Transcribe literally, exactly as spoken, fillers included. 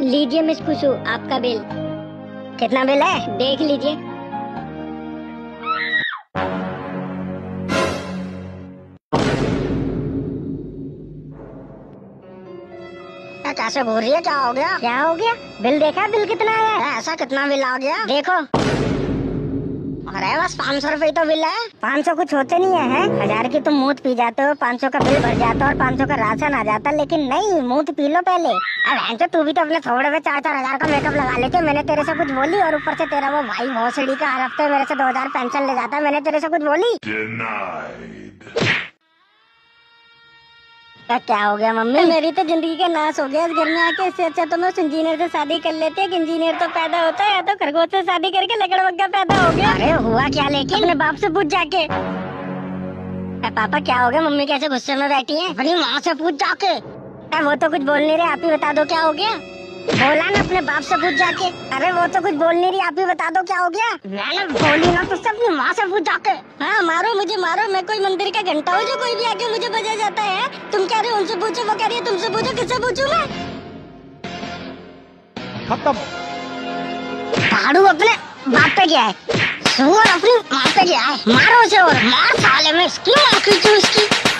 लीजिए मिस खुशू, आपका बिल। कितना बिल है? देख लीजिए। कैसे बोल रही है? क्या हो गया? क्या हो गया? बिल देखा? बिल कितना है? ऐसा कितना बिल आ गया? देखो। अरे बस पाँच सौ रुपए तो बिल है। पाँच सौ कुछ होते नहीं है, है? हजार की तुम मूत पी जाते हो, पाँच सौ का बिल भर जाता और पाँच सौ का राशन आ जाता, लेकिन नहीं, मूत पी लो पहले। अब तो तू भी तो अपने थोड़े में चार चार हजार का मेकअप लगा लेते। मैंने तेरे से कुछ बोली? और ऊपर से तेरा वो भाई भोसड़ी का हर हफ्ते मेरे से दो हजार पेंशन ले जाता है। मैंने तेरे से कुछ बोली? क्या क्या हो गया मम्मी? मेरी तो जिंदगी का नाश हो गया इस घर में आके। इससे अच्छा तो मैं उस इंजीनियर से शादी कर लेती। एक इंजीनियर तो पैदा होता है, या तो खरगोश से शादी करके लकड़बग्गा पैदा हो गया। अरे हुआ क्या? लेकिन अपने बाप से पूछ जाके। पापा क्या हो गया? मम्मी कैसे गुस्से में बैठी है? अपनी माँ से पूछ जाके। वो तो कुछ बोल नहीं रहे, आप ही बता दो क्या हो गया। बोला ना, अपने बाप से पूछ जाके। अरे वो तो कुछ बोल नहीं रही, आप ही बता दो क्या हो गया। मैंने बोली ना तुझसे, अपनी माँ से पूछ जाके। हाँ मारो मुझे, मारो। मैं कोई मंदिर का घंटा हूँ जो कोई भी आके मुझे बजा जाता है? तुम कह रहे हो उनसे पूछो, वो कह रही है तुमसे पूछो। किससे पूछूं मैं? खत्म। झाड़ू अपने बाप पे गया है, सुअर अपनी माँ पे गया है। मारो उसे और मार साले में, इसकी माँ की इसकी।